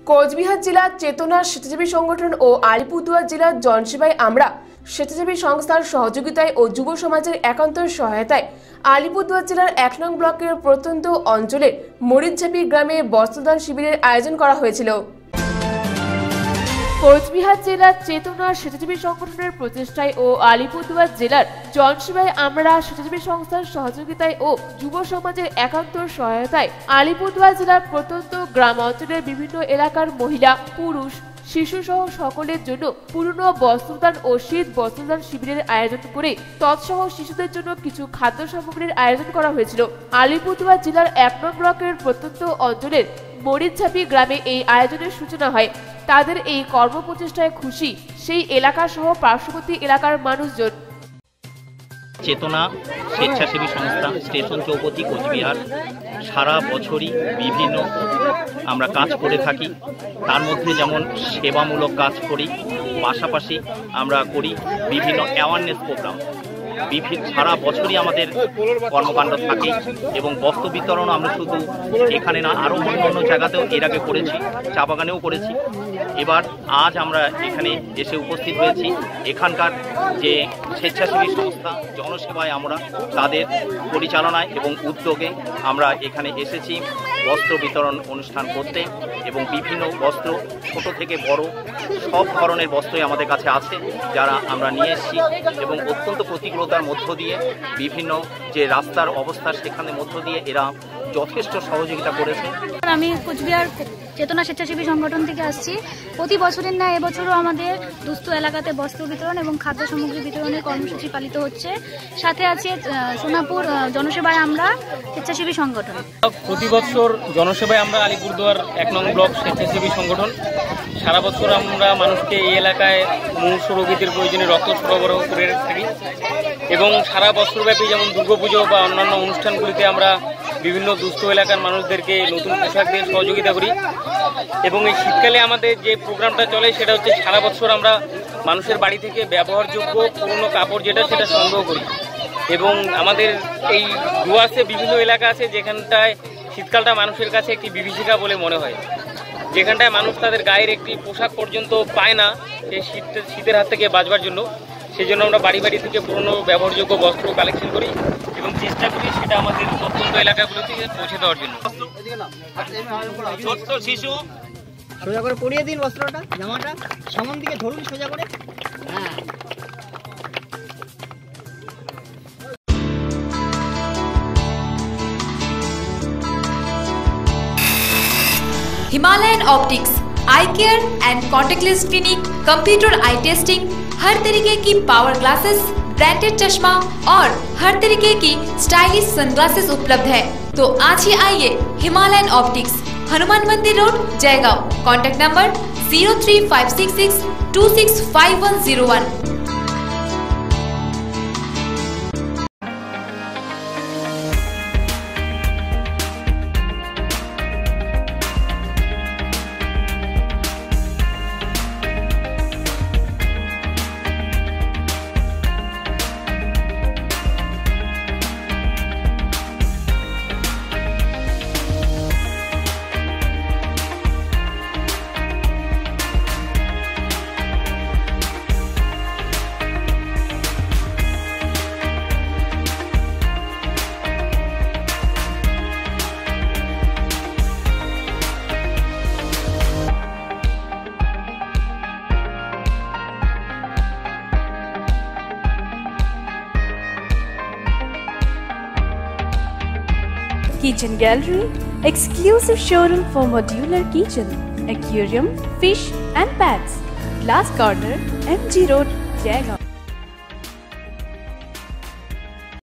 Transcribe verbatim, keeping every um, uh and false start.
কোচবিহার জেলার চেতনা স্বেচ্ছাসেবী সংগঠন ও আলিপুরদুয়ার জেলার জনসেবায় আমরা স্বেচ্ছাসেবী সংস্থার সহযোগিতায় ও যুব সমাজের একান্ত সহায়তায় আলিপুরদুয়ার জেলার এক নং ব্লকের প্রত্যন্ত অঞ্চলের মরিচঝাপি গ্রামে বস্ত্রদান শিবিরের আয়োজন করা হয়েছিল। কোচবিহার জেলার চেতনা স্বেচ্ছাসেবী সংগঠনের প্রচেষ্টায় ও আলিপুরদুয়ার জেলার জনসেবায় আমরা স্বেচ্ছাসেবী সংস্থার সহযোগিতায় ও যুব সমাজের একান্ত সহায়তায় আলিপুরদুয়ার জেলার প্রত্যন্ত গ্রাম অঞ্চলের বিভিন্ন এলাকার মহিলা, পুরুষ, শিশু সহ সকলের জন্য পুরনো বস্ত্রদান ও শীত বস্ত্রদান শিবিরের আয়োজন করে তৎসহ শিশুদের জন্য কিছু খাদ্য সামগ্রীর আয়োজন করা হয়েছিল। আলিপুরদুয়ার জেলার এক নং ব্লকের প্রত্যন্ত অঞ্চলের মরিচঝাপি গ্রামে এই আয়োজনের সূচনা হয়। তাদের এই কর্মপ্রচেষ্টায় খুশি সেই এলাকা সহ পার্শ্ববর্তী এলাকার মানুষজন। চেতনা স্বেচ্ছাসেবী সংস্থা স্টেশন চৌপতি কোচবিহার সারা বছরই বিভিন্ন আমরা কাজ করে থাকি। তার মধ্যে যেমন সেবামূলক কাজ করি, পাশাপাশি আমরা করি বিভিন্ন অ্যাওয়ারনেস প্রোগ্রাম। বিভিন্ন সারা বছরই আমাদের কর্মকাণ্ড থাকে এবং বস্ত্র বিতরণ আমরা শুধু এখানে না, আরও অন্য অন্য জায়গাতেও এর আগে করেছি, চা বাগানেও করেছি। এবার আজ আমরা এখানে এসে উপস্থিত হয়েছি। এখানকার যে স্বেচ্ছাসেবী সংস্থা জনসেবায় আমরা তাদের পরিচালনায় এবং উদ্যোগে আমরা এখানে এসেছি বস্ত্র বিতরণ অনুষ্ঠান করতে এবং বিভিন্ন বস্ত্র ছোট থেকে বড় সব ধরনের বস্ত্রই আমাদের কাছে আছে, যারা আমরা নিয়ে এসেছি এবং অত্যন্ত প্রতিকূলতার মধ্য দিয়ে বিভিন্ন যে রাস্তার অবস্থা সেখানের মধ্য দিয়ে এরা যথেষ্ট সহযোগিতা করেছে। আমি কোচবিহার চেতনা স্বেচ্ছাসেবী সংগঠন থেকে আসছি। প্রতি বছরের ন্যায় এবছরও আমাদের দুস্থ এলাকাতে বস্ত্র বিতরণ এবং খাদ্য সামগ্রী বিতরণের কর্মসূচি পালিত হচ্ছে। সাথে আছে সোনাপুর জনসেবায় আমরা স্বেচ্ছাসেবী সংগঠন। প্রতি বছর জনসেবায় আমরা আলিপুরদুয়ার এক নং ব্লক স্বেচ্ছাসেবী সংগঠন সারা বছর আমরা মানুষকে এই এলাকায় মুমূর্ষু রোগীদের প্রয়োজনে রক্ত সরবরাহ করে থাকি এবং সারা বছরব্যাপী যেমন দুর্গাপুজো বা অন্যান্য অনুষ্ঠানগুলিতে আমরা বিভিন্ন দুস্থ এলাকার মানুষদেরকে নতুন পোশাক দিয়ে সহযোগিতা করি এবং এই শীতকালে আমাদের যে প্রোগ্রামটা চলে সেটা হচ্ছে সারা বছর আমরা মানুষের বাড়ি থেকে ব্যবহারযোগ্য পুরনো কাপড় যেটা সেটা সংগ্রহ করি এবং আমাদের এই ডুয়ার্সে বিভিন্ন এলাকা আছে যেখানটায় শীতকালটা মানুষের কাছে একটি বিভীষিকা বলে মনে হয়, যেখানটায় মানুষ তাদের গায়ের একটি পোশাক পর্যন্ত পায় না সেই শীত শীতের হাত থেকে বাঁচবার জন্য। সেই জন্য আমরা বাড়ি বাড়ি থেকে পুরনো ব্যবহারযোগ্য বস্ত্র কালেকশন করি এবং চেষ্টা করি সেটা আমাদের প্রত্যন্ত এলাকাগুলোতে পৌঁছে দেওয়ার জন্য। ছোট্ট শিশু সোজা করে পরিয়ে দিন বস্ত্রটা, জামাটা সামন দিকে ধরুন সোজা করে। হ্যাঁ, Himalayan optics eye care and contactless clinic, computer eye testing, हर तरीके की पावर ग्लासेस, ब्रांडेड चश्मा और हर तरीके की स्टाइलिश सनग्लासेस उपलब्ध है। तो आज ही आइए Himalayan optics, Hanuman Mandir road, Jaigaon. Contact number zero three five six six two six five one zero one. Kitchen Gallery, exclusive showroom for modular kitchen, aquarium, fish and pets. Glass Corner, M G Road, Jaigaon.